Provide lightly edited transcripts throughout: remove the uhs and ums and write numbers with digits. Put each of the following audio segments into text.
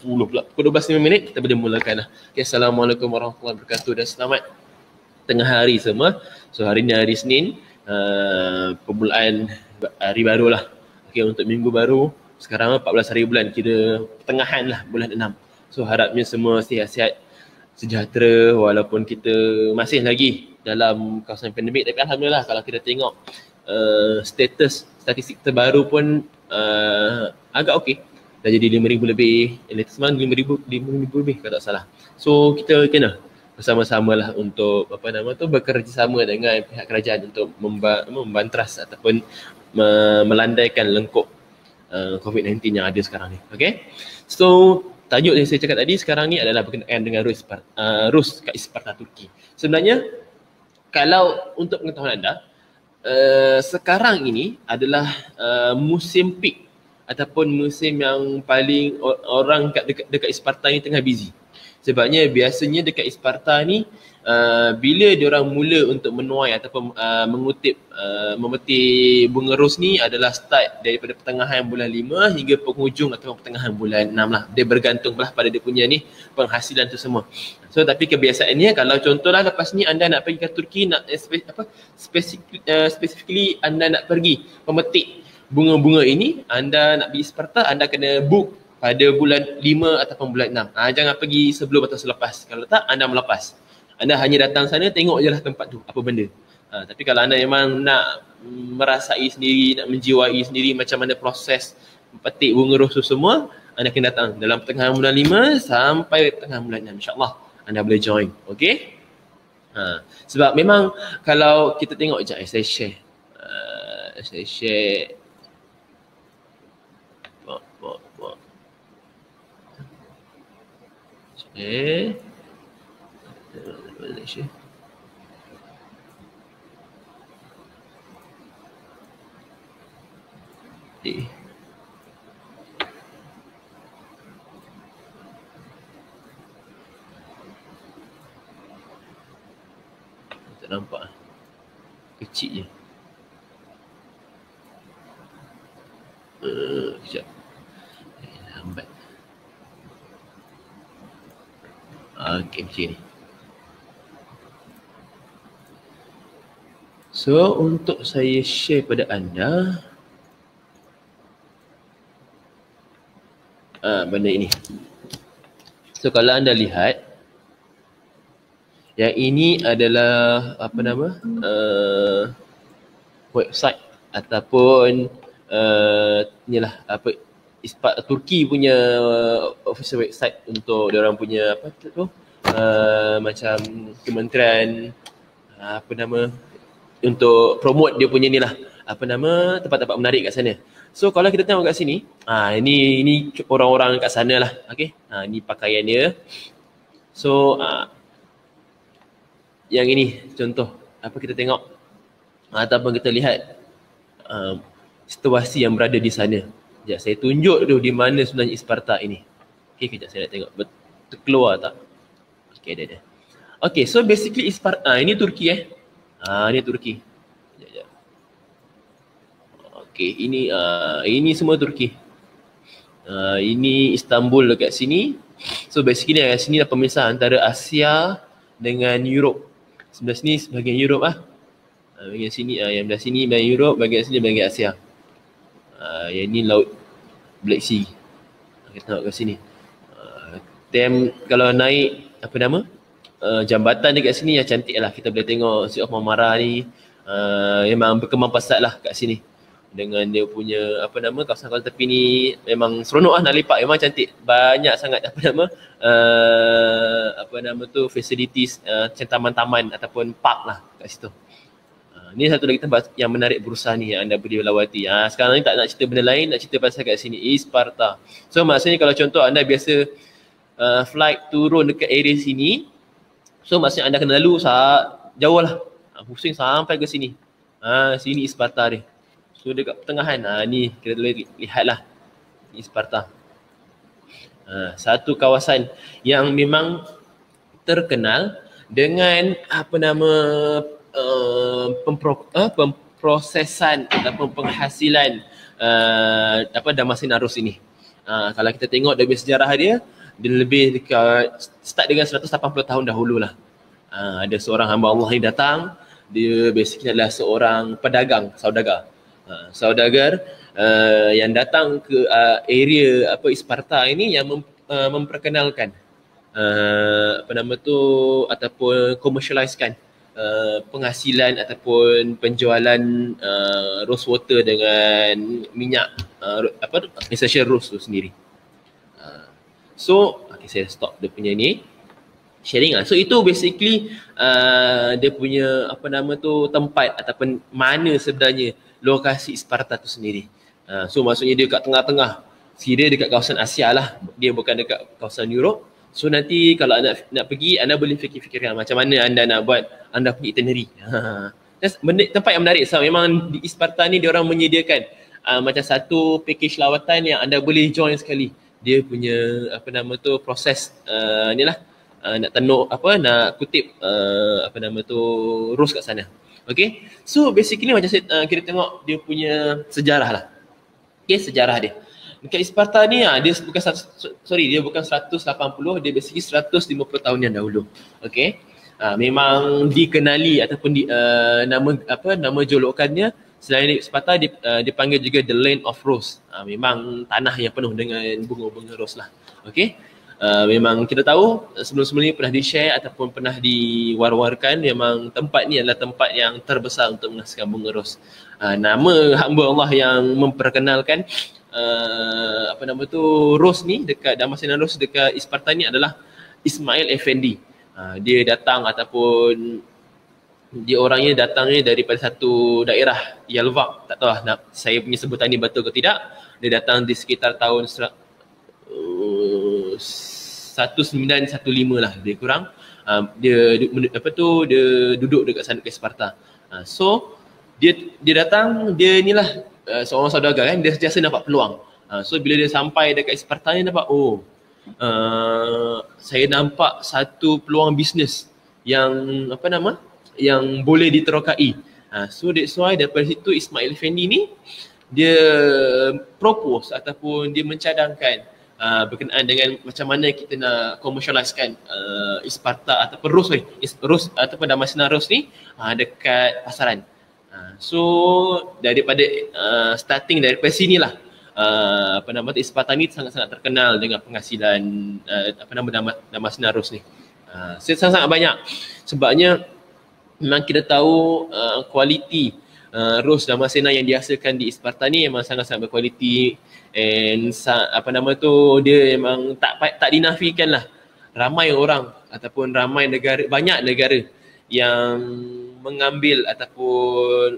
10 pula. Pukul 12.05 kita boleh mulakan lah. Okay, Assalamualaikum warahmatullahi wabarakatuh dan selamat tengah hari semua. So hari ni hari Senin, permulaan hari baru lah. Okay, untuk minggu baru, sekarang 14 hari bulan, kira pertengahan lah bulan 6. So harapnya semua sihat-sihat, sejahtera walaupun kita masih lagi dalam kawasan pandemik. Tapi Alhamdulillah kalau kita tengok statistik terbaru pun agak okey. Dah jadi 5,000 lebih, latest month 5,000 lebih kalau tak salah. So kita kena bersama-sama lah untuk bekerjasama dengan pihak kerajaan untuk membantras ataupun melandaikan lengkuk COVID-19 yang ada sekarang ni. Okay, so tajuk yang saya cakap tadi sekarang ni adalah berkenaan dengan Rus kat Isparta, Turki. Sebenarnya kalau untuk pengetahuan anda, sekarang ini adalah musim peak ataupun musim yang paling orang dekat Isparta ni tengah busy. Sebabnya biasanya dekat Isparta ni bila diorang mula untuk menuai ataupun memetik bunga ros ni adalah start daripada pertengahan bulan 5 hingga penghujung atau pertengahan bulan 6 lah. Dia bergantung lah pada dia punya ni penghasilan tu semua. So tapi kebiasaannya kalau contohlah lepas ni anda nak pergi ke Turki, nak specifically anda nak pergi pemetik bunga-bunga ini, anda nak pergi Isparta, anda kena book pada bulan 5 ataupun bulan 6. Jangan pergi sebelum atau selepas. Kalau tak, anda melepas. Anda hanya datang sana, tengok je lah tempat tu, apa benda. Tapi kalau anda memang nak merasai sendiri, nak menjiwai sendiri macam mana proses petik bunga ros tu semua, anda kena datang dalam pertengahan bulan 5 sampai pertengahan bulan 6. InsyaAllah anda boleh join. Okay? Sebab memang kalau kita tengok je, saya share. Malaysia. Tak nampak. Kecil je. Sekejap. Lambat. Okay, macam ni. So, untuk saya share pada anda benda ini. So, kalau anda lihat, yang ini adalah website ataupun inilah Turki punya official website untuk diorang punya macam kementerian untuk promote dia punya ni lah tempat-tempat menarik kat sana. So kalau kita tengok kat sini, ini orang-orang kat sana lah. Okay, ni pakaian dia. So yang ini contoh kita tengok ataupun kita lihat situasi yang berada di sana. Sekejap saya tunjuk tu di mana sebenarnya Isparta ini. Okay, kejap saya nak tengok terkeluar tak. Okay, ada. Okay, so basically Isparta ini Turki ini Turki. Sekejap. Okay, ini semua Turki. Ini Istanbul dekat sini. So basically dekat sini dah pemisah antara Asia dengan Europe. Sebelah sini sebahagian Europe bahagian sini yang belah sini bahagian Europe, bahagian sini bahagian Asia. Yang ni laut Black Sea. Kita tengok kat sini. Kalau naik jambatan dekat sini yang cantik lah. Kita boleh tengok Sea of Marmara ni. Memang berkembang pesat lah kat sini. Dengan dia punya kawasan-kawasan tepi ni memang seronok lah nak lepak. Memang cantik. Banyak sangat facilities macam taman-taman ataupun park lah kat situ. Ni satu lagi tempat yang menarik berusaha ni yang anda boleh lawati. Sekarang ni tak nak cerita benda lain, nak cerita pasal kat sini Isparta. So maksudnya kalau contoh anda biasa flight turun dekat area sini, so maksudnya anda kena lalu jauh lah. Pusing sampai ke sini. Sini Isparta dia. So dekat pertengahan, ni kita boleh lihat lah Isparta. Satu kawasan yang memang terkenal dengan pemprosesan ataupun penghasilan Damascene Arus ini. Kalau kita tengok dari sejarah dia lebih dekat start dengan 180 tahun dahulu lah. Ada seorang hamba Allah yang datang, dia basically adalah seorang pedagang, saudagar. Saudagar yang datang ke area Isparta ini yang memperkenalkan ataupun commercializekan penghasilan ataupun penjualan rose water dengan minyak essential rose tu sendiri. So saya stop dia punya ni sharing So itu basically dia punya tempat ataupun mana sebenarnya lokasi Isparta tu sendiri. So maksudnya dia kat tengah-tengah. Dia dekat kawasan Asia lah. Dia bukan dekat kawasan Europe. So nanti kalau anda nak pergi, anda boleh fikir-fikirkan macam mana anda nak buat anda punya itinerary. Tempat yang menarik. So memang di Isparta ni dia orang menyediakan macam satu package lawatan yang anda boleh join sekali. Dia punya proses ni lah. Nak tenuk nak kutip rose kat sana. Okay, so basically macam kita tengok dia punya sejarah lah. Okay, sejarah dia dekat Isparta ni dia bukan 180, dia basically 150 tahun yang dahulu. Okay, memang dikenali ataupun nama julukannya selain Isparta dipanggil juga the land of rose. Memang tanah yang penuh dengan bunga-bunga rose lah. Okay, memang kita tahu sebelum-sebelum ni pernah di-share ataupun pernah diwar-warkan, memang tempat ni adalah tempat yang terbesar untuk menghasilkan bunga ros. Nama hamba Allah yang memperkenalkan ros ni dekat Damascena Rose dekat Isparta ni adalah Ismail Effendi. Dia datang ataupun dia orangnya datangnya daripada satu daerah Yalva. Tak tahu lah saya punya sebutan ni betul ke tidak. Dia datang di sekitar tahun 1915 lah lebih kurang. Dia duduk dekat sana ke Isparta. So dia datang, dia inilah seorang saudagar kan, dia sentiasa nampak peluang. So bila dia sampai dekat Isparta ni nampak saya nampak satu peluang bisnes yang yang boleh diterokai. So that's why daripada situ Ismail Effendi ni dia propose ataupun dia mencadangkan berkenaan dengan macam mana kita nak commercializekan Isparta ataupun Rose ataupun Damascena Rose ni dekat pasaran. So daripada starting daripada sinilah Isparta ni sangat-sangat terkenal dengan penghasilan Damascena Rose ni. Sangat-sangat banyak. Sebabnya memang kita tahu kualiti rose Damascena yang dihasilkan di Isparta ni memang sangat-sangat berkualiti, and dia memang tak dinafikan lah. Ramai orang ataupun banyak negara yang mengambil ataupun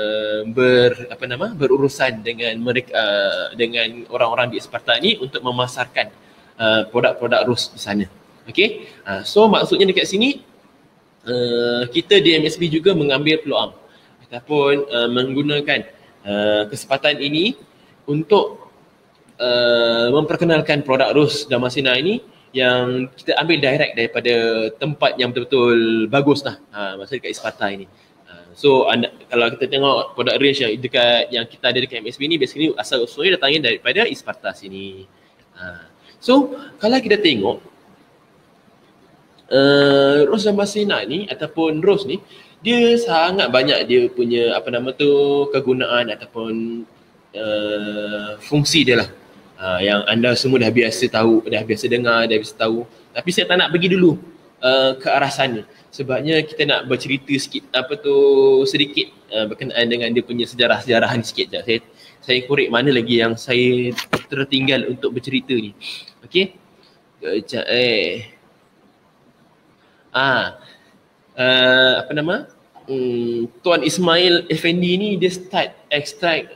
berurusan dengan mereka dengan orang-orang di Isparta ni untuk memasarkan produk-produk rose di sana. Okay, so maksudnya dekat sini kita di MSB juga mengambil peluang ataupun menggunakan kesempatan ini untuk memperkenalkan produk rose Damascena ini yang kita ambil direct daripada tempat yang betul-betul bagus lah, maksudnya dekat Isparta ini. So kalau kita tengok produk range yang kita ada dekat MSB ni, basically asal usulnya datangnya daripada Isparta sini. So kalau kita tengok rose Damascena ni ataupun rose ni, dia sangat banyak dia punya kegunaan ataupun fungsi dia lah. Yang anda semua dah biasa tahu, dah biasa dengar, dah biasa tahu. Tapi saya tak nak pergi dulu ke arah sana. Sebabnya kita nak bercerita sikit sedikit berkenaan dengan dia punya sejarah-sejarahan sikit. Saya korek mana lagi yang saya tertinggal untuk bercerita ni. Okey. Kejap Tuan Ismail Effendi ni dia start extract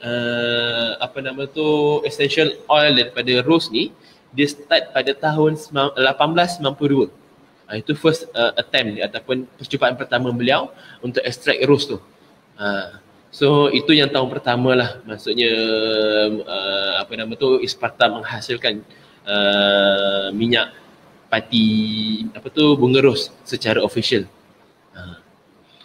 essential oil daripada rose ni. Dia start pada tahun 1892. Itu first attempt ataupun percubaan pertama beliau untuk extract rose tu. So itu yang tahun pertama lah, maksudnya Isparta menghasilkan minyak pati bunga rose secara official.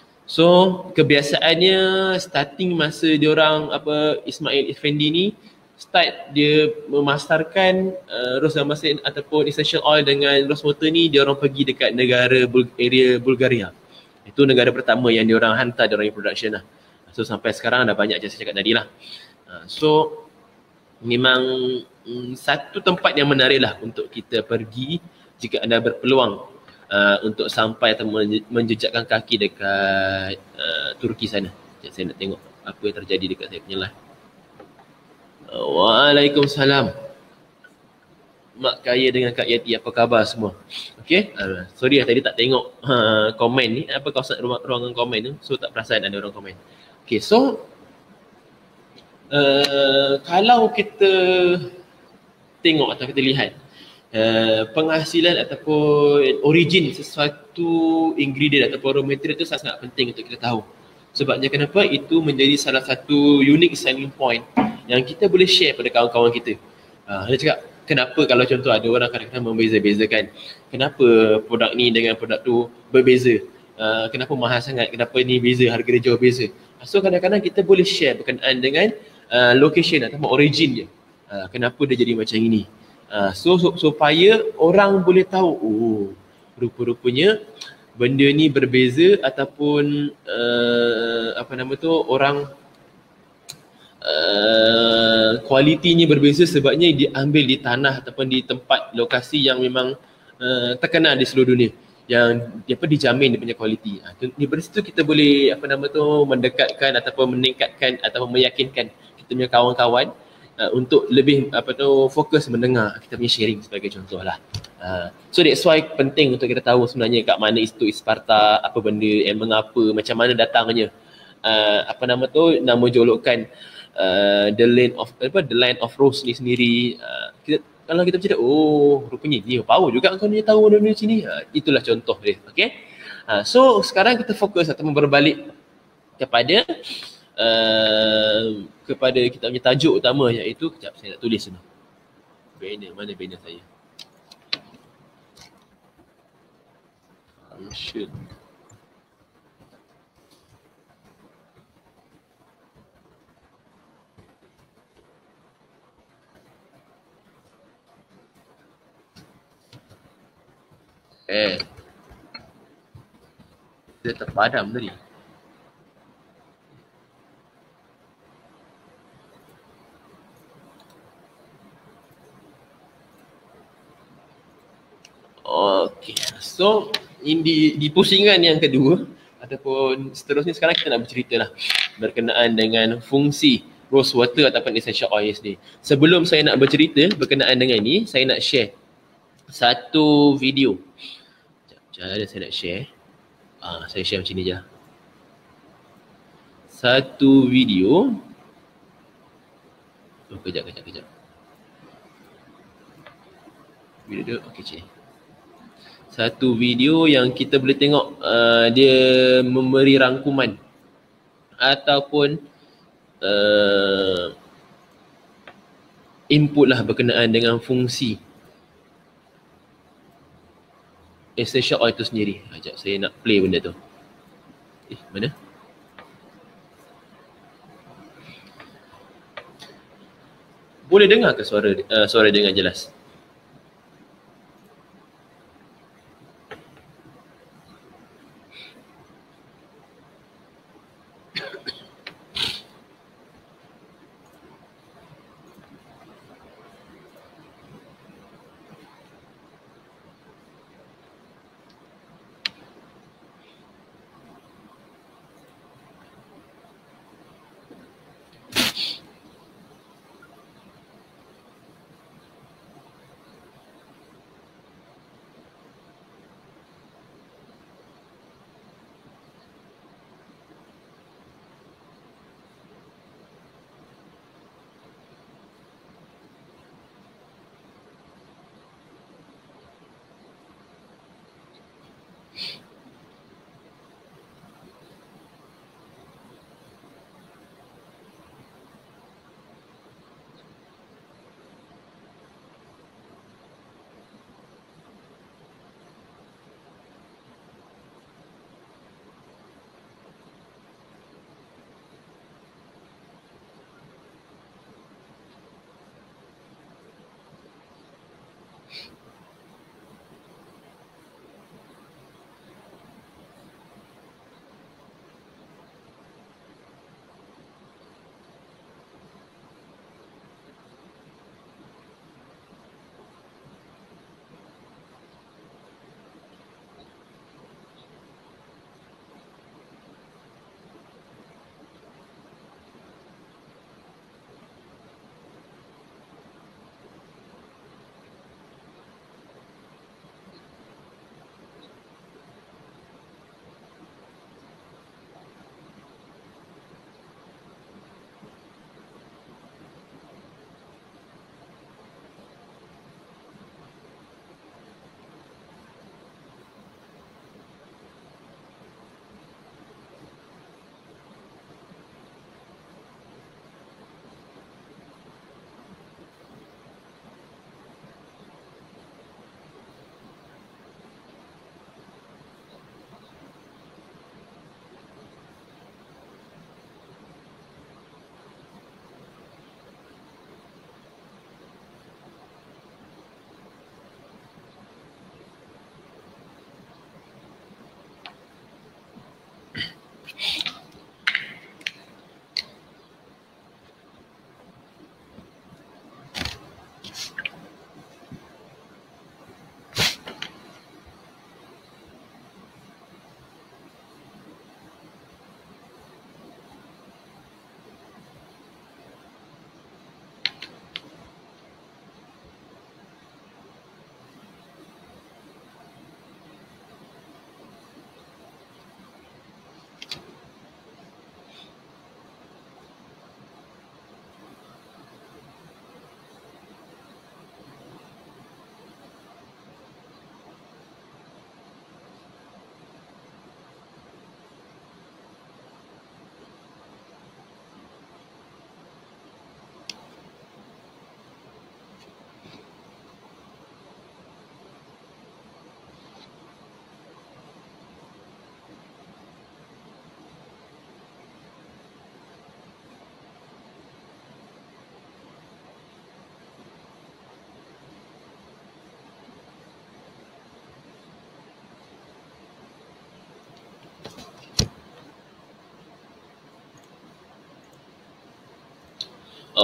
So kebiasaannya starting masa diorang Ismail Effendi ni start dia memasarkan rose damascene ataupun essential oil dengan rose water ni, dia orang pergi dekat negara area Bulgaria. Itu negara pertama yang dia orang hantar dia orang production lah. So sampai sekarang dah banyak je saya cakap tadi lah. So memang satu tempat yang menarik lah untuk kita pergi jika anda berpeluang untuk sampai atau menjejakkan kaki dekat Turki sana. Sekejap saya nak tengok apa yang terjadi dekat saya punya live. Waalaikumsalam. Mak Kaya dengan Kak Yati, apa khabar semua? Okay, sorry tadi tak tengok komen ni, apa kawasan ruangan komen tu, so tak perasan ada orang komen. Okay, so kalau kita tengok atau kita lihat penghasilan ataupun origin sesuatu ingredient ataupun raw material itu sangat penting untuk kita tahu. Sebabnya kenapa? Itu menjadi salah satu unique selling point yang kita boleh share pada kawan-kawan kita. Dia cakap, kenapa kalau contoh ada orang kadang-kadang membeza-bezakan, kenapa produk ni dengan produk tu berbeza, kenapa mahal sangat, kenapa ni beza, harga dia jauh beza. So kadang-kadang kita boleh share berkenaan dengan location ataupun origin dia, kenapa dia jadi macam ini. So supaya orang boleh tahu, oh rupa-rupanya benda ni berbeza ataupun orang kualitinya berbeza sebabnya diambil di tanah ataupun di tempat lokasi yang memang terkenal di seluruh dunia, yang dijamin dia punya kualiti. Dari situ kita boleh mendekatkan ataupun meningkatkan ataupun meyakinkan kita punya kawan-kawan untuk lebih fokus mendengar kita punya sharing sebagai contoh lah. So that's why penting untuk kita tahu sebenarnya kat mana itu Isparta, apa benda, mengapa, macam mana datangnya, nama julukan the land of rose ni sendiri. Kalau kita bercakap, oh rupanya dia power juga kau ni tahu benda ni sini. Itulah contoh dia. Okay. So sekarang kita fokus ataupun berbalik kepada kita punya tajuk utama, iaitu, kejap saya nak tulis dulu. Banner, mana banner saya? Function. Dia terpadam tadi. Okay, so di pusingan yang kedua ataupun seterusnya, sekarang kita nak bercerita lah berkenaan dengan fungsi rose water ataupun essential oils ni. Sebelum saya nak bercerita berkenaan dengan ni, saya nak share satu video. Sekejap ada saya nak share. Saya share macam ni je. Satu video. Kejap. Video dia, okey cik. Satu video yang kita boleh tengok dia memberi rangkuman ataupun input lah berkenaan dengan fungsi essential oil itu sendiri. Sekejap saya nak play benda tu. Mana? Boleh dengar ke suara dengan jelas?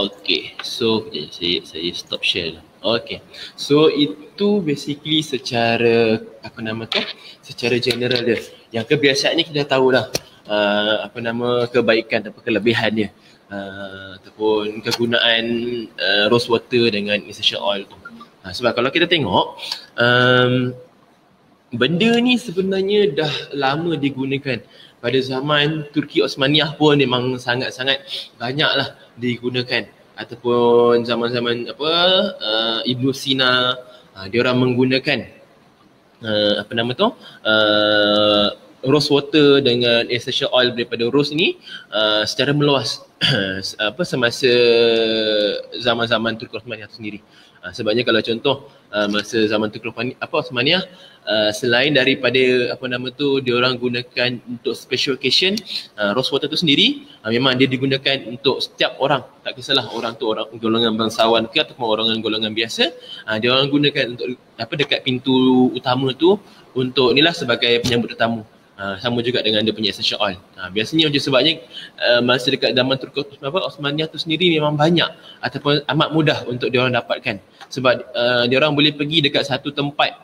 Okay, so saya stop share. Okay, so itu basically secara apa nama tu, secara general dia. Yang kebiasaan ni kita tahu lah apa nama kebaikan atau kelebihannya, ataupun kegunaan rose water dengan essential oil tu. Sebab kalau kita tengok benda ni sebenarnya dah lama digunakan. Pada zaman Turki Osmaniyah pun memang sangat-sangat banyaklah digunakan, ataupun zaman-zaman Ibn Sina, dia orang menggunakan apa nama tu rose water dengan essential oil daripada rose ni secara meluas semasa zaman-zaman Turki Osmaniyah sendiri. Sebabnya kalau contoh masa zaman Turki Osmaniyah, selain daripada apa nama tu dia orang gunakan untuk special occasion, rose water tu sendiri memang dia digunakan untuk setiap orang, tak kisahlah orang tu orang golongan bangsawan ke ataupun orang golongan biasa, dia orang gunakan untuk dekat pintu utama tu untuk inilah sebagai penyambut tetamu. Sama juga dengan dia punya essential oil. Biasanya macam sebabnya masa dekat zaman Turki Osmaniyah tu sendiri memang banyak ataupun amat mudah untuk dia orang dapatkan, sebab dia orang boleh pergi dekat satu tempat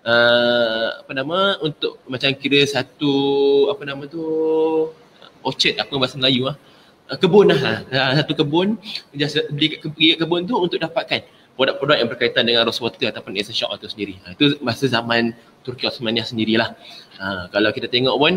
untuk macam kira satu orchard, apa bahasa Melayu kebun satu kebun, pergi ke kebun tu untuk dapatkan produk-produk yang berkaitan dengan rose water ataupun essential oil tu sendiri. Itu masa zaman Turki Osmaniyah sendirilah. Kalau kita tengok pun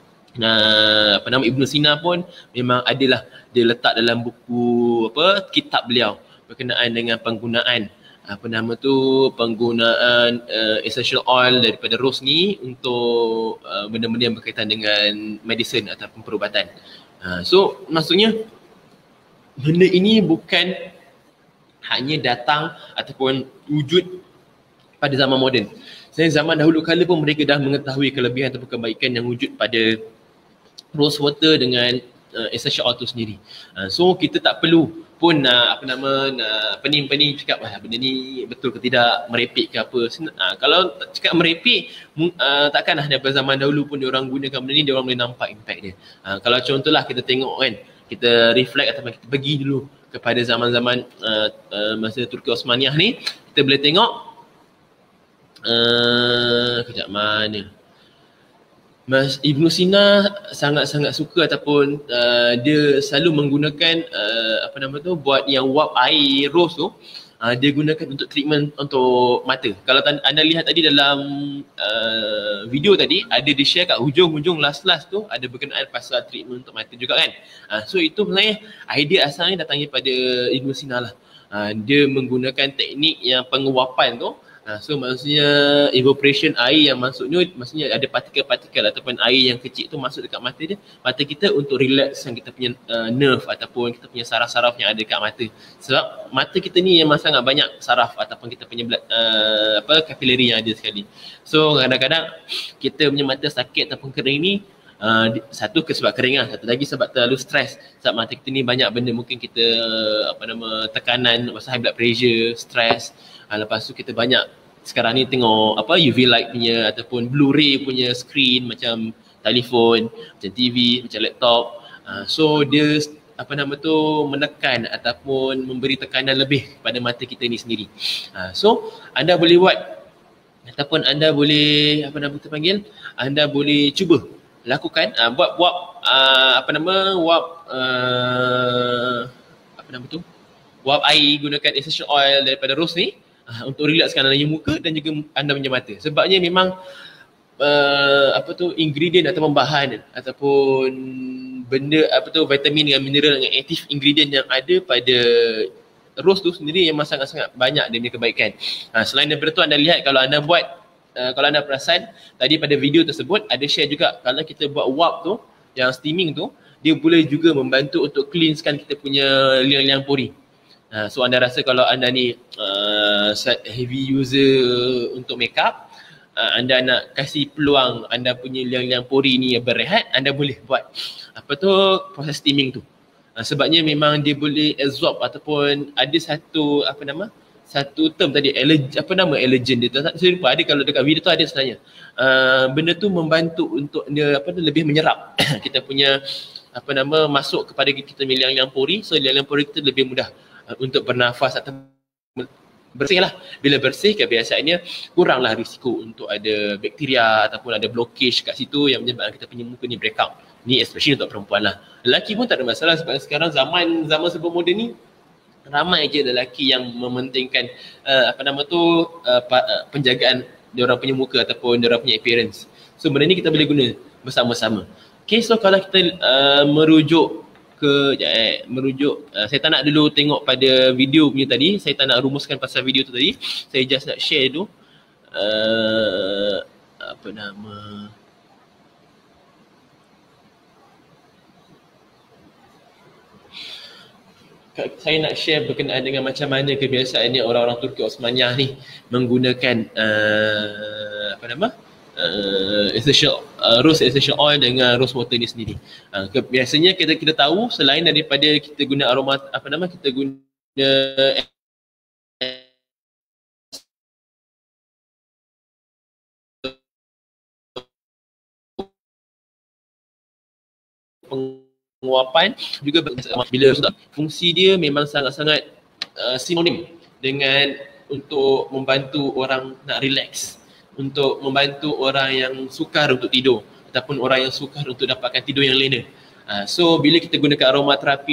Ibn Sina pun memang adalah dia letak dalam buku kitab beliau berkenaan dengan penggunaan penggunaan essential oil daripada rose ni untuk benda-benda yang berkaitan dengan medicine ataupun perubatan. So maksudnya benda ini bukan hanya datang ataupun wujud pada zaman moden. Zaman dahulu kala pun mereka dah mengetahui kelebihan ataupun kebaikan yang wujud pada rose water dengan essential oil tu sendiri. So kita tak perlu pun nak pening-pening cakap benda ni betul ke tidak, merepek ke apa. Kalau cakap merepek, takkanlah daripada zaman dahulu pun dia orang gunakan benda ni, dia orang boleh nampak impact dia. Kalau contohlah kita tengok kan, kita reflect ataupun kita pergi dulu kepada zaman-zaman masa Turki Osmaniyah ni, kita boleh tengok kejap mana Mas Ibn Sina sangat-sangat suka ataupun dia selalu menggunakan buat yang wap air rose tu, dia gunakan untuk treatment untuk mata. Kalau anda lihat tadi dalam video tadi, ada di share kat hujung-hujung last tu ada berkenaan pasal treatment untuk mata juga kan. So itu sebenarnya idea asalnya datang daripada Ibn Sina lah. Dia menggunakan teknik yang penguapan tu. So maksudnya evaporation air yang masuknya, maksudnya ada partikel-partikel ataupun air yang kecil tu masuk dekat mata dia, mata kita untuk relaxkan kita punya nerve ataupun kita punya saraf-saraf yang ada dekat mata. Sebab mata kita ni memang sangat banyak saraf ataupun kita punya blood, kapilari yang ada sekali. So kadang-kadang kita punya mata sakit ataupun kering ni, satu sebab kering satu lagi sebab terlalu stres. Sebab mata kita ni banyak benda, mungkin kita tekanan, masa high blood pressure, stres. Lepas tu kita banyak sekarang ni tengok UV light punya ataupun Blu-ray punya screen macam telefon, macam TV, macam laptop. So dia menekan ataupun memberi tekanan lebih pada mata kita ni sendiri. So anda boleh buat ataupun anda boleh anda boleh cuba lakukan buat wap air gunakan essential oil daripada rose ni untuk relaxkan anda punya muka dan juga anda punya mata. Sebabnya memang ingredient ataupun bahan ataupun benda vitamin dengan mineral dengan aktif ingredient yang ada pada rose tu sendiri memang sangat-sangat banyak dia punya kebaikan. Selain daripada tu, anda lihat kalau anda buat kalau anda perasan tadi pada video tersebut ada share juga, kalau kita buat wap tu yang steaming tu, dia boleh juga membantu untuk cleanskan kita punya liang-liang pori. So anda rasa kalau anda ni heavy user untuk makeup, anda nak kasih peluang anda punya liang-liang pori ni berehat, anda boleh buat proses steaming tu. Sebabnya memang dia boleh absorb ataupun ada satu satu term tadi, allergen dia tak saya lupa, ada kalau dekat video tu ada sebenarnya. Benda tu membantu untuk dia lebih menyerap kita punya masuk kepada kita liang-liang pori. So liang-liang pori kita lebih mudah untuk bernafas atau bersih lah. Bila bersih kebiasaannya kuranglah risiko untuk ada bakteria ataupun ada blockage kat situ yang menyebabkan kita punya muka ni breakout. Ni especially untuk perempuan lah. Lelaki pun tak ada masalah sebab sekarang zaman sebelum moden ni ramai je lelaki yang mementingkan penjagaan diorang punya muka ataupun diorang punya appearance. So benda ni kita boleh guna bersama-sama. Okay, so kalau kita merujuk saya tak nak dulu tengok pada video punya tadi, saya tak nak rumuskan pasal video tu tadi, saya just nak share tu saya nak share berkenaan dengan macam mana kebiasaannya orang-orang Turki Osmaniyah ni menggunakan rose essential oil dengan rose water ni sendiri. Biasanya kita tahu selain daripada kita guna aroma kita guna penguapan juga bila fungsi dia memang sangat-sangat sinonim dengan untuk membantu orang nak relax, untuk membantu orang yang sukar untuk tidur ataupun orang yang sukar untuk dapatkan tidur yang lena. So bila kita gunakan aromaterapi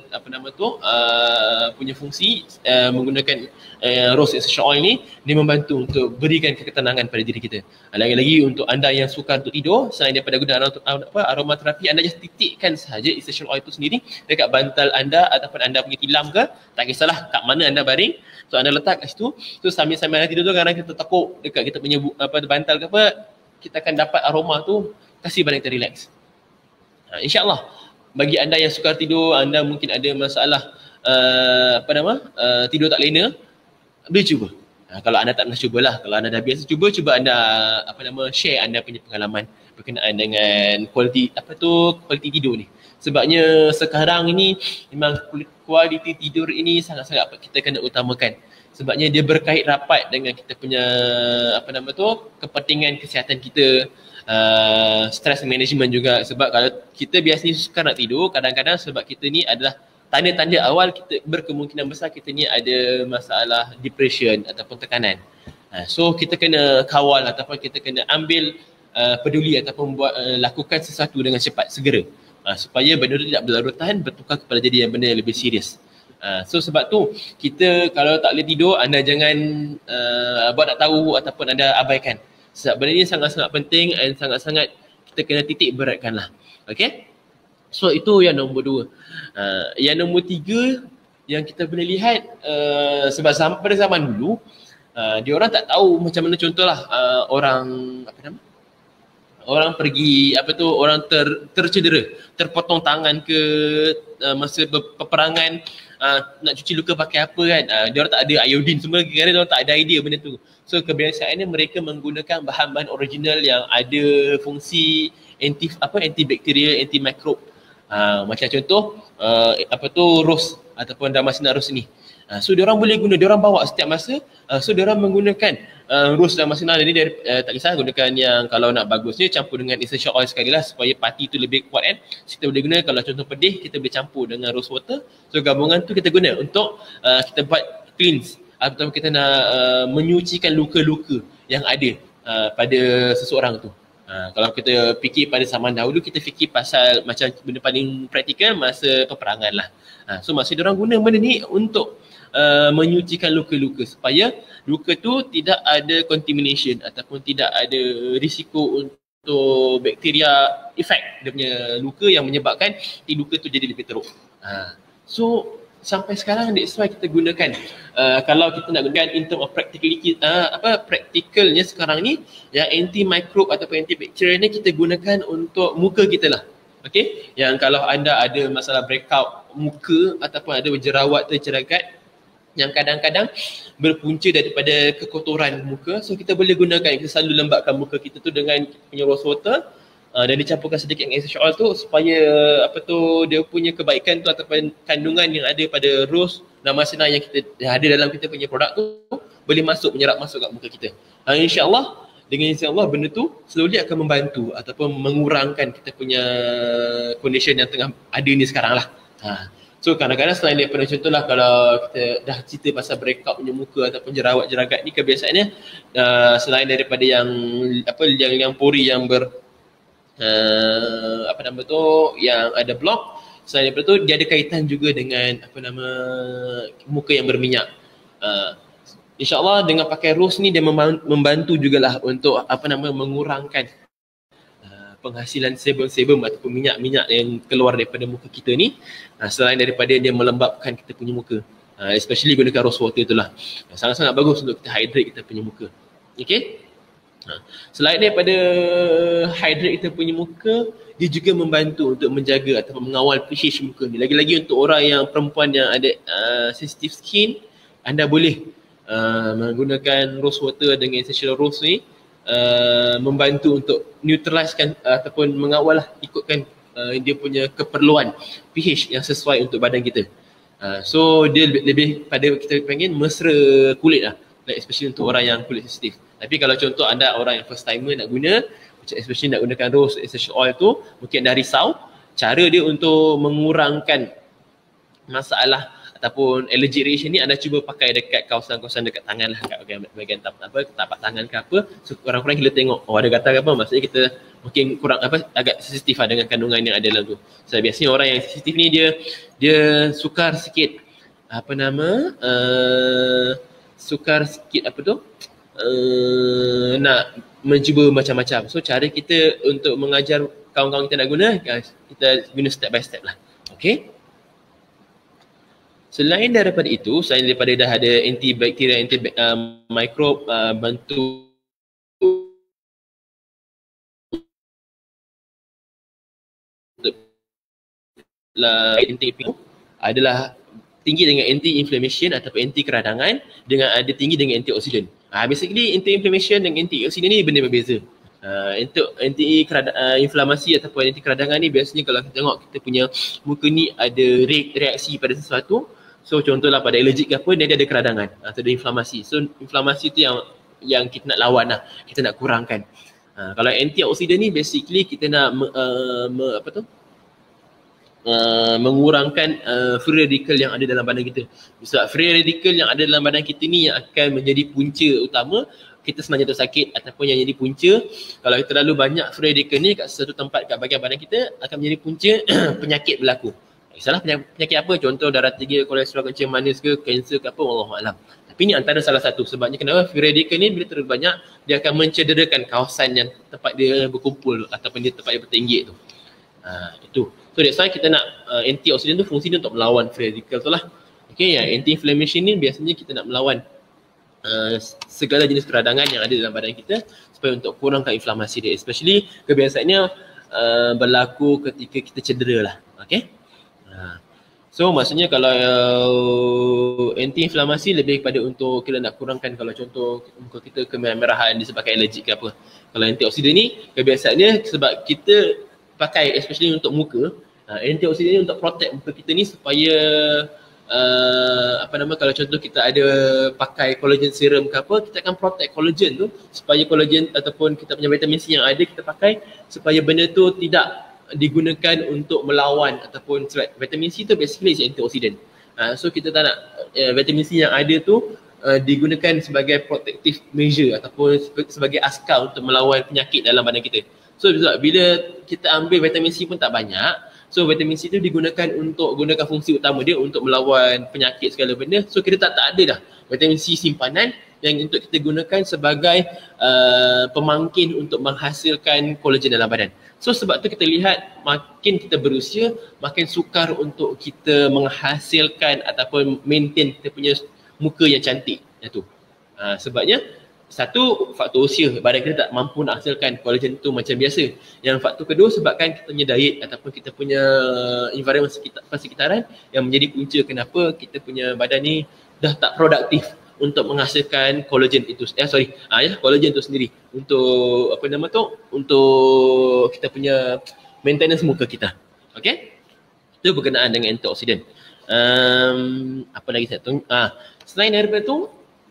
punya fungsi menggunakan rose essential oil ni, dia membantu untuk berikan ketenangan pada diri kita. Lagi-lagi untuk anda yang sukar untuk tidur, selain daripada guna aromaterapi, anda just titikkan sahaja essential oil tu sendiri dekat bantal anda ataupun anda punya tilam ke, tak kisahlah kat mana anda baring. So anda letak kat situ, so sambil-sambil anda tidur tu kadang kita tekuk dekat kita punya bantal ke apa, kita akan dapat aroma tu kasih badan kita relax. InsyaAllah bagi anda yang sukar tidur, anda mungkin ada masalah tidur tak lena, boleh cuba. Kalau anda tak pernah cubalah, kalau anda dah biasa cuba anda share anda punya pengalaman berkenaan dengan kualiti tidur ni. Sebabnya sekarang ini memang kualiti tidur ini sangat-sangat kita kena utamakan. Sebabnya dia berkait rapat dengan kita punya kepentingan kesihatan kita, stress management juga. Sebab kalau kita biasanya sukar nak tidur, kadang-kadang sebab kita ni adalah tanda-tanda awal kita berkemungkinan besar kita ni ada masalah depression ataupun tekanan. So kita kena kawal ataupun kita kena ambil peduli ataupun lakukan sesuatu dengan cepat, segera, supaya benda tu tidak berlarutan bertukar kepada jadi yang benda yang lebih serius. So sebab tu kita kalau tak boleh tidur, anda jangan buat tak tahu ataupun anda abaikan. Sebab benda ni sangat-sangat penting dan sangat-sangat kita kena titik beratkan lah. Okay? So itu yang nombor 2. Yang nombor 3 yang kita boleh lihat, sebab pada zaman dulu diorang tak tahu macam mana, contohlah orang pergi orang tercedera, terpotong tangan ke masa peperangan, nak cuci luka pakai apa kan, diorang tak ada iodine semua kerana diorang tak ada idea benda tu. So kebiasaannya mereka menggunakan bahan-bahan original yang ada fungsi antibakterial, antimikrob. Macam contoh rose ataupun damascena rose ni. So diorang boleh guna, diorang bawa setiap masa. So diorang menggunakan rose damascena ni tak kisah gunakan yang kalau nak bagusnya campur dengan essential oil sekali lah supaya parti tu lebih kuat kan. So, kita boleh guna kalau contoh pedih, kita boleh campur dengan rose water. So gabungan tu kita guna untuk kita buat cleanse atau kita nak menyucikan luka-luka yang ada pada seseorang tu. Kalau kita fikir pada zaman dahulu, kita fikir pasal macam benda paling praktikal masa peperangan lah. So maksud diorang guna benda ni untuk menyucikan luka-luka supaya luka tu tidak ada contamination ataupun tidak ada risiko untuk bakteria efek dia punya luka yang menyebabkan luka tu jadi lebih teruk. So sampai sekarang that's why kita gunakan kalau kita nak gunakan in term of practicalnya sekarang ni yang anti-microbe ataupun antibacterial ni kita gunakan untuk muka kita lah. Okay, yang kalau anda ada masalah breakout muka ataupun ada jerawat terceragat yang kadang-kadang berpunca daripada kekotoran muka, so kita boleh gunakan, kita selalu lembapkan muka kita tu dengan punya rose water dan dicampurkan sedikit dengan essential oil tu supaya dia punya kebaikan tu ataupun kandungan yang ada pada rose damascena yang ada dalam kita punya produk tu boleh menyerap masuk kat muka kita. InsyaAllah dengan izin Allah benda tu slowly akan membantu ataupun mengurangkan kita punya condition yang tengah ada ni sekarang lah. So kadang-kadang selain daripada contohlah kalau kita dah cerita pasal breakout punya muka ataupun jerawat-jeragat ni, kebiasaannya selain daripada yang yang pori yang yang ada block, selain daripada tu dia ada kaitan juga dengan muka yang berminyak. InsyaAllah dengan pakai rose ni dia membantu jugalah untuk mengurangkan penghasilan sebum-sebum ataupun minyak-minyak yang keluar daripada muka kita ni, selain daripada dia melembabkan kita punya muka, especially gunakan rose water itulah sangat-sangat bagus untuk kita hydrate kita punya muka. Okay, selain daripada hydrate kita punya muka, dia juga membantu untuk menjaga ataupun mengawal pH muka ni. Lagi-lagi untuk orang yang perempuan yang ada sensitive skin, anda boleh menggunakan rose water dengan essential rose ni, membantu untuk neutralizekan ataupun mengawal ikutkan dia punya keperluan pH yang sesuai untuk badan kita. So dia lebih pada kita panggil mesra kulit lah, like especially untuk orang yang kulit sensitif. Tapi kalau contoh anda orang yang first timer nak guna, especially nak gunakan rose essential oil tu, mungkin anda risau cara dia untuk mengurangkan masalah ataupun allergic reaction ni, anda cuba pakai dekat kawasan-kawasan dekat tangan lah, kat bahagian tapak tangan ke apa. So kurang-kurang kita tengok ada gatal ke apa, maksudnya kita mungkin kurang agak sensitif lah dengan kandungan yang ada dalam tu. So biasanya orang yang sensitif ni dia sukar sikit nak mencuba macam-macam. So cara kita untuk mengajar kawan-kawan kita nak guna, kita guna step by step lah. Okay. Selain daripada itu, selain daripada dah ada antibakteria, antimikrob, bantu adalah tinggi dengan anti-inflammation ataupun anti keradangan, dengan ada tinggi dengan antioksidan. Basically anti-inflammation dan antioksidan ni benda berbeza. Untuk anti-inflamasi ataupun anti keradangan ni, biasanya kalau kita tengok kita punya muka ni ada reaksi pada sesuatu. So contohlah pada allergic ke apa, dia ada keradangan atau ada inflamasi. So inflamasi tu yang kita nak lawan lah, kita nak kurangkan. Kalau antioksidan ni basically kita nak mengurangkan free radical yang ada dalam badan kita. Sebab free radical yang ada dalam badan kita ni yang akan menjadi punca utama kita sebenarnya jatuh sakit, ataupun yang jadi punca kalau kita terlalu banyak free radical ni kat sesuatu tempat kat bahagian badan kita, akan menjadi punca penyakit berlaku. Salah penyakit apa? Contoh darah tinggi, kolesterol kencing manis ke, kanser ke apa, wallahualam. Tapi ni antara salah satu. Sebabnya kenapa? Free radical ni bila terlalu banyak, dia akan mencederakan kawasan yang tempat dia berkumpul ataupun dia tempat dia bertinggi tu. Itu. So that's why kita nak antioksidan tu fungsi dia untuk melawan free radical tu lah. Okay, anti-inflammation ni biasanya kita nak melawan segala jenis keradangan yang ada dalam badan kita supaya untuk kurangkan inflamasi dia. Especially kebiasaannya berlaku ketika kita cedera lah. Okay. So maksudnya kalau anti-inflamasi lebih kepada untuk kita nak kurangkan, kalau contoh muka kita kemerah-merahan disebabkan alergik ke apa. Kalau antioksidan ni kebiasaannya sebab kita pakai especially untuk muka, antioksidan ni untuk protect muka kita ni supaya kalau contoh kita ada pakai collagen serum ke apa, kita akan protect collagen tu supaya collagen ataupun kita punya vitamin C yang ada kita pakai supaya benda tu tidak digunakan untuk melawan ataupun vitamin C tu basically is antioksidan. So kita tak nak vitamin C yang ada tu digunakan sebagai protective measure ataupun sebagai askar untuk melawan penyakit dalam badan kita. So bila kita ambil vitamin C pun tak banyak, so vitamin C tu digunakan untuk gunakan fungsi utama dia untuk melawan penyakit segala benda. So kita tak ada dah vitamin C simpanan yang untuk kita gunakan sebagai pemangkin untuk menghasilkan kolagen dalam badan. So sebab tu kita lihat makin kita berusia, makin sukar untuk kita menghasilkan ataupun maintain kita punya muka yang cantik. Itu. Sebabnya satu, faktor usia, badan kita tak mampu nak hasilkan kolagen tu macam biasa. Yang faktor kedua sebabkan kita punya diet ataupun kita punya environment persekitaran yang menjadi punca kenapa kita punya badan ni dah tak produktif untuk menghasilkan kolagen itu, kolagen itu sendiri untuk untuk kita punya maintenance muka kita. Okay, itu berkenaan dengan antioksidan. Apa lagi saya tunggu? Selain daripada tu,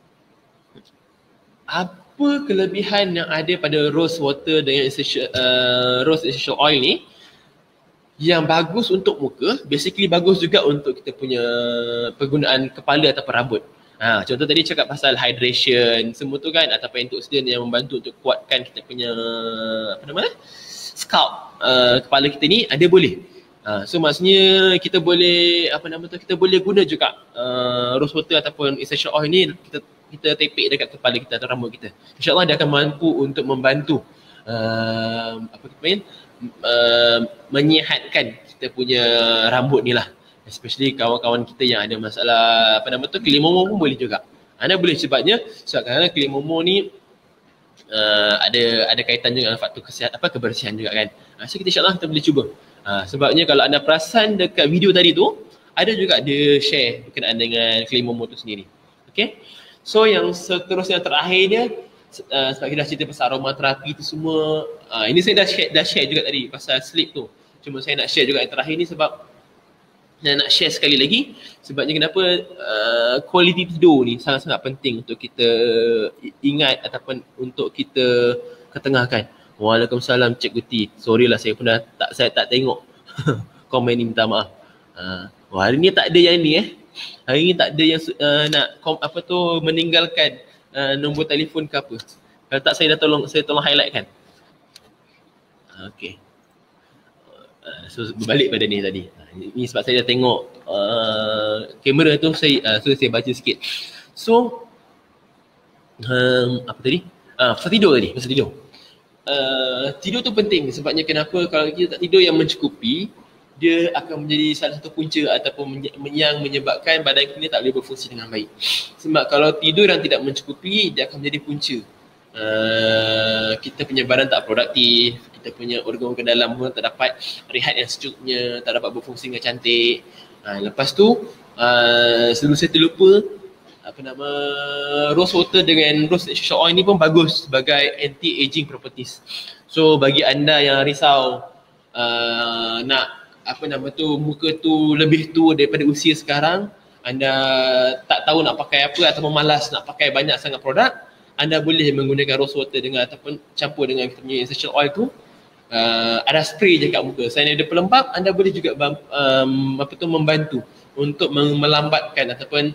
apa kelebihan yang ada pada rose water dengan rose essential oil ni? Yang bagus untuk muka, basically bagus juga untuk kita punya penggunaan kepala ataupun rambut. Contoh tadi cakap pasal hydration, semua tu kan, ataupun antioxidant yang membantu untuk kuatkan kita punya apa nama scalp, kepala kita ni ada boleh. So maksudnya kita boleh apa nama tu, kita boleh guna juga rose water ataupun essential oil ni kita tepek dekat kepala kita atau rambut kita. InsyaAllah dia akan mampu untuk membantu apa kita panggil, menyihatkan kita punya rambut ni lah. Especially kawan-kawan kita yang ada masalah apa nama tu, kelimomo pun boleh juga. Anda boleh sebabnya kadang-kadang kelimomo ni ada kaitan juga dengan faktor kesihatan, kebersihan juga kan. So kita insyaAllah kita boleh cuba. Sebabnya kalau anda perasan dekat video tadi tu, ada juga dia share berkenaan dengan kelimomo tu sendiri. Okay. So yang seterusnya terakhirnya, sebab kita dah cerita pasal aromaterapi tu semua, ini saya dah share juga tadi pasal sleep tu. Cuma saya nak share juga yang terakhir ni sebab saya nak share sekali lagi. Sebabnya kenapa quality tidur ni sangat-sangat penting untuk kita ingat ataupun untuk kita ketengahkan. Waalaikumsalam Cik Guti. Sorry lah saya tak tengok komen ni, minta maaf. Hari ni tak ada yang ni Hari ni tak ada yang nak meninggalkan nombor telefon ke apa. Kalau tak saya tolong highlight kan. Okay. So berbalik pada ni tadi. Ini sebab saya dah tengok kamera tu, saya baca sikit. So apa tadi? Pasal tidur tadi, pasal tidur. Tidur tu penting sebabnya kenapa, kalau kita tak tidur yang mencukupi, dia akan menjadi salah satu punca ataupun yang menyebabkan badan kita tak boleh berfungsi dengan baik. Sebab kalau tidur yang tidak mencukupi, dia akan menjadi punca. Kita punya badan tak produktif, kita punya organ-organ dalam pun tak dapat rehat yang secukupnya, tak dapat berfungsi dengan cantik. Lepas tu sebelum saya terlupa, rose water dengan rose essential oil ni pun bagus sebagai anti-aging properties. So bagi anda yang risau nak muka tu lebih tua daripada usia sekarang, anda tak tahu nak pakai apa ataupun malas nak pakai banyak sangat produk, anda boleh menggunakan rose water dengan ataupun campur dengan kita punya essential oil tu. Ada spray je kat muka. Selain ada pelembab, anda boleh juga membantu untuk melambatkan ataupun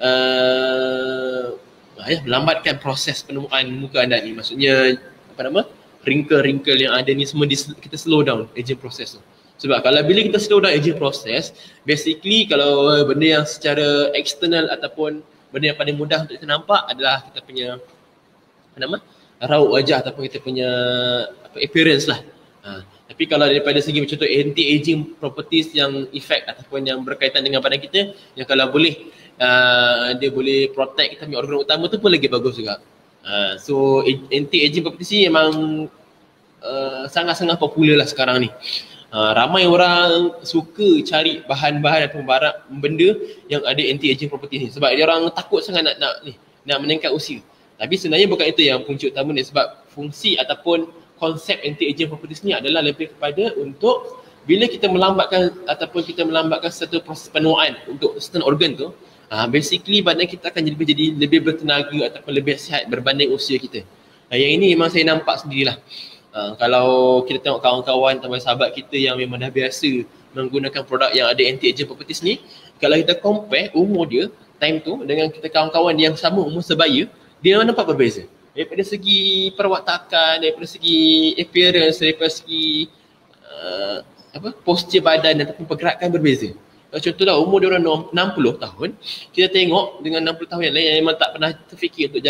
melambatkan proses penuaan muka anda ni. Maksudnya wrinkle-wrinkle yang ada ni semua kita slow down aging process tu. Sebab kalau bila kita slow down aging process, basically kalau benda yang secara eksternal ataupun benda yang paling mudah untuk kita nampak adalah kita punya raut wajah ataupun kita punya appearance lah. Tapi kalau daripada segi macam tu anti-aging properties yang effect ataupun yang berkaitan dengan badan kita, yang kalau boleh dia boleh protect kita punya organ utama tu pun lagi bagus juga. So anti-aging properties ni memang sangat-sangat popular lah sekarang ni. Ramai orang suka cari bahan-bahan atau benda yang ada anti-aging properties ni sebab dia orang takut sangat nak meningkat usia. Tapi sebenarnya bukan itu yang punca utama ni, sebab fungsi ataupun konsep anti-aging properties ni adalah lebih kepada untuk bila kita melambatkan satu proses penuaan untuk certain organ tu, basically badan kita akan jadi lebih bertenaga ataupun lebih sihat berbanding usia kita. Yang ini memang saya nampak sendirilah. Kalau kita tengok kawan-kawan atau sahabat kita yang memang dah biasa menggunakan produk yang ada anti-aging properties ni, kalau kita compare umur dia time tu dengan kita kawan-kawan yang sama umur sebaya, dia nampak berbeza. Daripada segi perwatakan, daripada segi appearance, daripada segi posture badan ataupun pergerakan berbeza. Contohlah umur dia orang 60 tahun, kita tengok dengan 60 tahun yang lain yang memang tak pernah terfikir untuk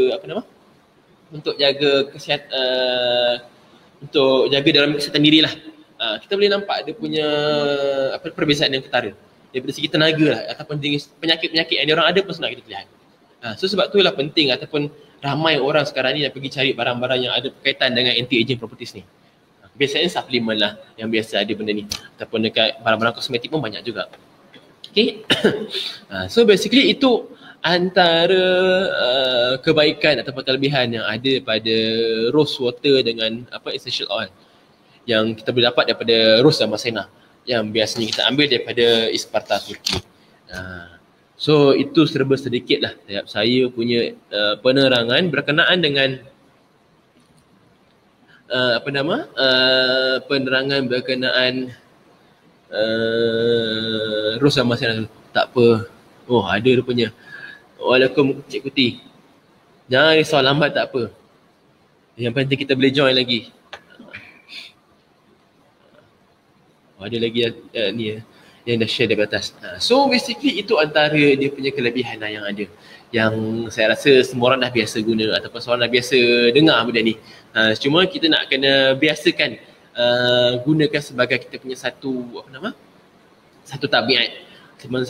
jaga kesihatan, untuk jaga dalam kesihatan diri lah. Kita boleh nampak dia punya perbezaan yang ketara. Daripada segi tenaga lah ataupun penyakit-penyakit yang diorang ada pun senang kita lihat. So sebab tu lah penting ataupun ramai orang sekarang ni yang pergi cari barang-barang yang ada berkaitan dengan anti-aging properties ni. Biasanya suplemen lah yang biasa ada benda ni, ataupun dekat barang-barang kosmetik pun banyak juga. Okay. So basically itu antara kebaikan ataupun kelebihan yang ada pada rose water dengan essential oil yang kita boleh dapat daripada rose damascena yang biasanya kita ambil daripada Isparta, Turki. So itu serba sedikit lah saya punya penerangan berkenaan dengan penerangan berkenaan Rosa masih tak apa. Oh ada rupanya. Waalaikumsalam Cik Kuti. Jangan risau, lambat tak apa. Yang penting kita boleh join lagi. Oh, ada lagi ni yang dah share dari atas. So basically itu antara dia punya kelebihan yang ada. Yang saya rasa semua orang dah biasa guna ataupun semua orang dah biasa dengar benda ni. Cuma kita nak kena biasakan gunakan sebagai kita punya satu satu tabiat. Cuma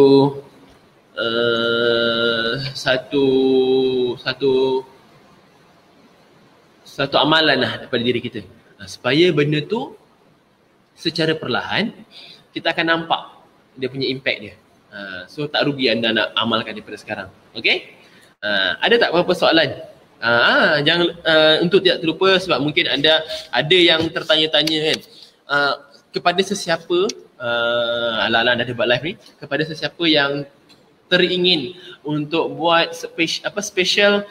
satu amalan lah daripada diri kita. Supaya benda tu secara perlahan kita akan nampak dia punya impact dia. So tak rugi anda nak amalkan daripada sekarang. Okay? Ada tak apa-apa soalan? Jangan untuk tidak terlupa sebab mungkin anda ada yang tertanya-tanya kan. Kepada sesiapa ala-ala anda ada buat live ni, kepada sesiapa yang teringin untuk buat special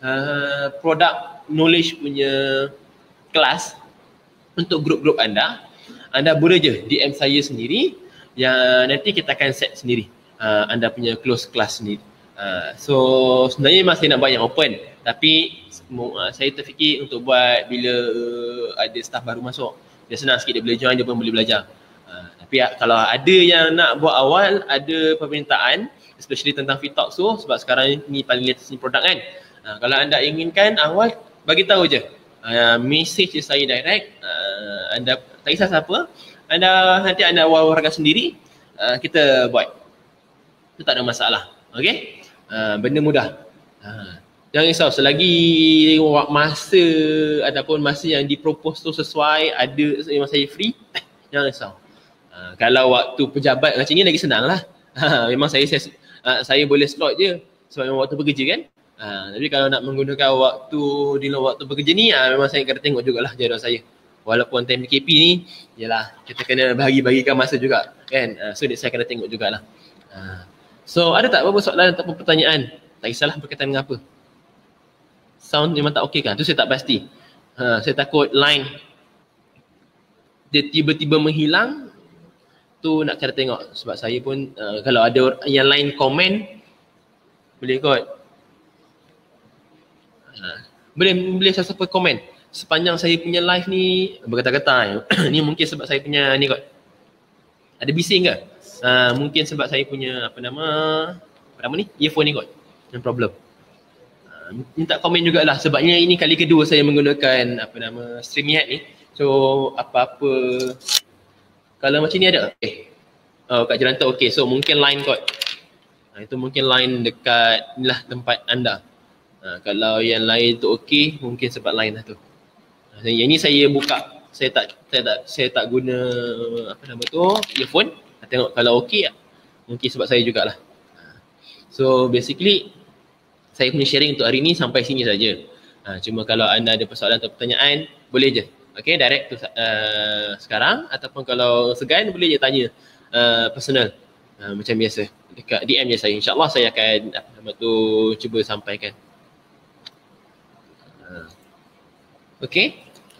product knowledge punya kelas untuk grup-grup anda boleh je DM saya sendiri, yang nanti kita akan set sendiri anda punya close class sendiri. So sebenarnya masih nak buat yang open, tapi saya terfikir untuk buat bila ada staff baru masuk, dia senang sikit, dia boleh join, dia pun boleh belajar. Tapi kalau ada yang nak buat awal, ada permintaan especially tentang Fit Talk so, sebab sekarang ni paling latest ni produk kan. Kalau anda inginkan awal, bagi tahu je, message je saya direct, anda tak kisah siapa, nanti anda warga sendiri, kita buat. Itu tak ada masalah. Okay? Benda mudah. Jangan risau, selagi masa ataupun masa yang dipropose tu sesuai, ada masa saya free, jangan risau. Kalau waktu pejabat macam ni lagi senang lah. Memang saya boleh slot je sebab memang waktu bekerja kan. Tapi kalau nak menggunakan waktu di luar waktu bekerja ni, memang saya kena tengok jugalah jadual saya. Walaupun time PKP ni, yalah, kita kena bagi-bagikan masa juga kan. So saya kena tengok jugalah. So ada tak apa-apa soalan ataupun pertanyaan? Tak kisahlah berkaitan dengan apa. Sound memang tak okey kan? Tu saya tak pasti. Saya takut line dia tiba-tiba menghilang. Tu nak kena tengok sebab saya pun kalau ada yang lain komen boleh kot. Boleh siapa komen sepanjang saya punya live ni berkata-kata. Ni mungkin sebab saya punya ni kot. Ada bising ke? Mungkin sebab saya punya apa nama ni? Earphone ni kot. Yang problem. Minta komen jugalah sebabnya ini kali kedua saya menggunakan StreamYard ni. So apa-apa kalau macam ni ada, kat Jelantau okey. So mungkin line kot. Itu mungkin line dekat inilah tempat anda. Kalau yang lain tu okey, mungkin sebab line lah tu. Yang ni saya buka, saya tak guna earphone. Tengok kalau okey, mungkin sebab saya jugalah. So basically saya punya sharing untuk hari ni sampai sini saja. Cuma kalau anda ada persoalan atau pertanyaan, boleh je. Okay, direct tu sekarang, ataupun kalau segan boleh je tanya personal macam biasa dekat DM je saya. InsyaAllah saya akan cuba sampaikan. Okay.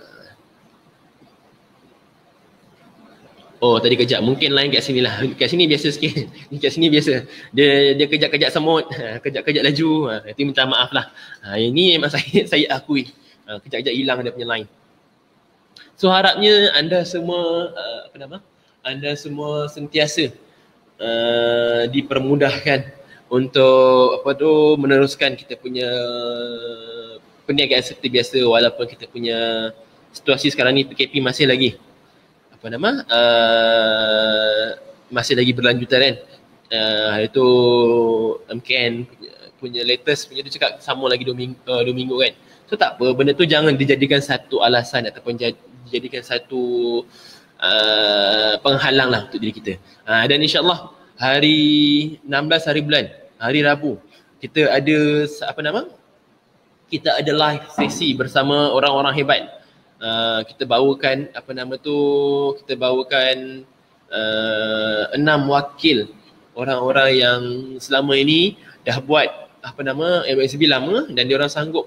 Oh tadi kejap, mungkin lain kat sini lah. Kat sini biasa sikit. Kat sini biasa. Dia kejap-kejap semut, kejap-kejap laju. Itu minta maaf lah. Ini memang saya akui. Kejap-kejap hilang dia punya line. So harapnya anda semua anda semua sentiasa dipermudahkan untuk meneruskan kita punya perniagaan seperti biasa, walaupun kita punya situasi sekarang ni PKP masih lagi masih lagi berlanjutan kan. Hari tu MKN punya latest punya dia cakap sama lagi 2 minggu kan. So tak apa, benda tu jangan dijadikan satu alasan ataupun dijadikan satu penghalang lah untuk diri kita. Dan insyaAllah hari 16 hari bulan, hari Rabu, kita ada kita ada live sesi bersama orang-orang hebat. Kita bawakan kita bawakan 6 wakil orang-orang yang selama ini dah buat MSB lama dan dia orang sanggup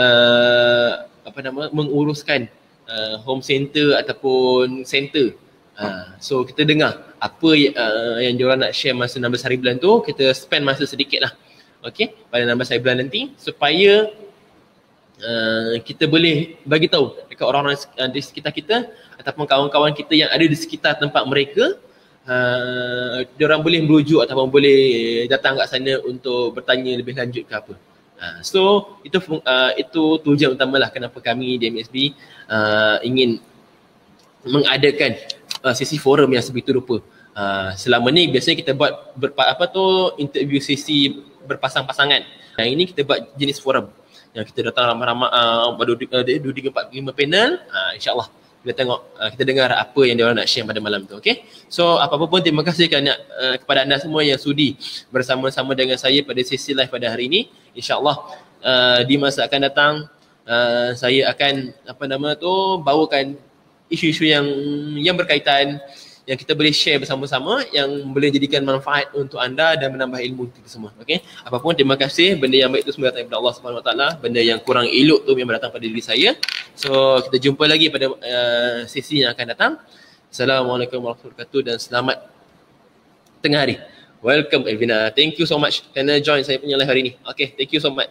menguruskan home center ataupun center So kita dengar apa yang diorang nak share masa 16 hari bulan tu, kita spend masa sedikit lah, okay, pada 16 hari bulan nanti, supaya kita boleh bagi tahu dekat orang-orang di sekitar kita ataupun kawan-kawan kita yang ada di sekitar tempat mereka, diorang boleh merujuk ataupun boleh datang kat sana untuk bertanya lebih lanjut ke apa. So itu tujuan utamalah kenapa kami di MSB ingin mengadakan sesi forum yang sebegitu rupa. Selama ni biasanya kita buat interview sesi berpasang-pasangan. Yang ini kita buat jenis forum yang kita datang ramai-ramai, dua, tiga, empat, lima panel. InsyaAllah kita tengok, kita dengar apa yang diorang nak share pada malam tu. Okay? So apa-apa pun terima kasih kepada anda semua yang sudi bersama-sama dengan saya pada sesi live pada hari ini. InsyaAllah di masa akan datang saya akan bawakan isu-isu yang berkaitan, yang kita boleh share bersama-sama, yang boleh jadikan manfaat untuk anda dan menambah ilmu kita semua. Okey. Apapun, terima kasih. Benda yang baik tu semua datang daripada Allah Subhanahu Wa Taala. Benda yang kurang elok tu memang datang pada diri saya. So kita jumpa lagi pada sesi yang akan datang. Assalamualaikum warahmatullahi wabarakatuh dan selamat tengah hari. Welcome Elvina. Thank you so much kerana join saya punya live hari ni. Okay, thank you so much.